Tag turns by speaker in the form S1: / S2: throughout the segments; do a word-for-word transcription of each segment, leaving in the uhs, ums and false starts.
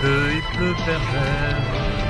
S1: pleut, il pleut pervers.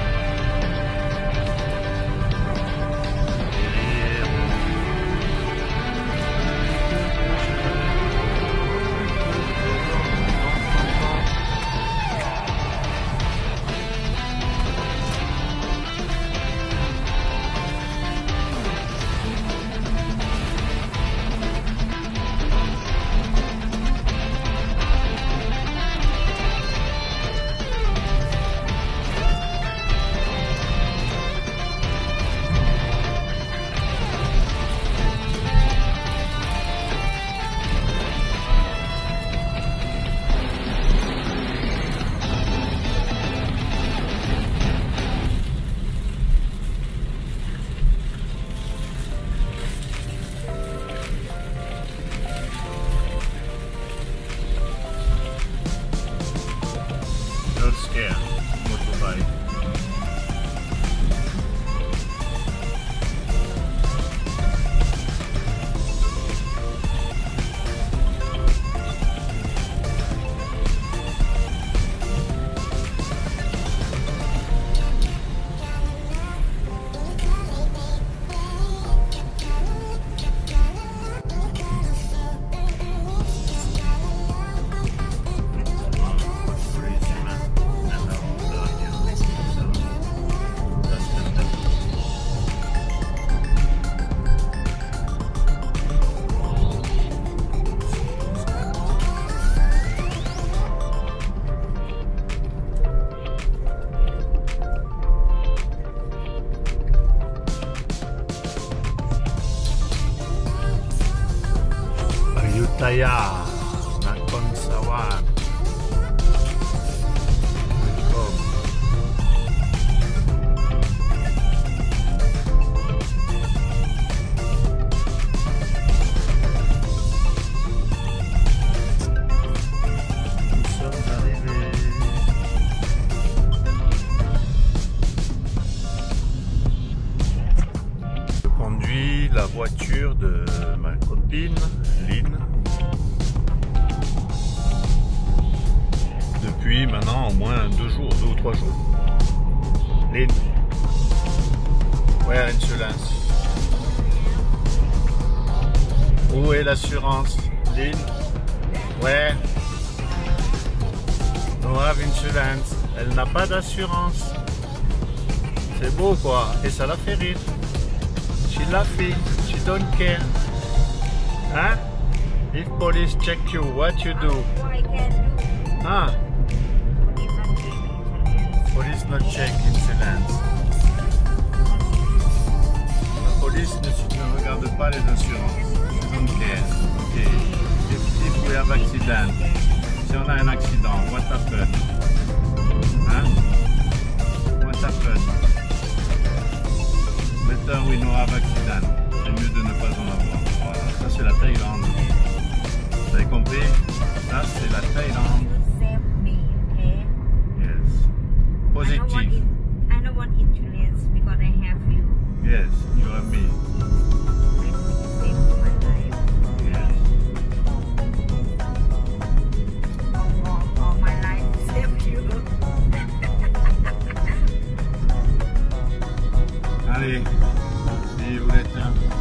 S1: Not scared, motorbike. Ayutthaya, Nakhon Sawan. Welcome. Nous sommes arrivés. Je conduis la voiture de ma copine, Lynn. Depuis maintenant au moins deux jours, deux ou trois jours. Lynn, where insurance? Où est l'assurance? Lynn, where? No have insurance. Elle n'a pas d'assurance. C'est beau quoi, et ça la fait rire. She laughing, she don't care. Hein? If police check you, what you do? Ah. Police not check insurance. La police ne, ne regarde pas les assurances. Don't care. Ok. If, if we have accident, si on a un accident, what happened? Hein? What happened? Better we know have accident. C'est mieux de ne pas en avoir. Voilà. Ça c'est la Thaïlande. Vous avez compris? Ça c'est la Thaïlande. Positive.
S2: I don't want, in, I don't want insurance because I have you.
S1: Yes, you have me.
S2: Save my life.
S1: Yes.
S2: All, all, all my life, save you.
S1: Allez, see you later.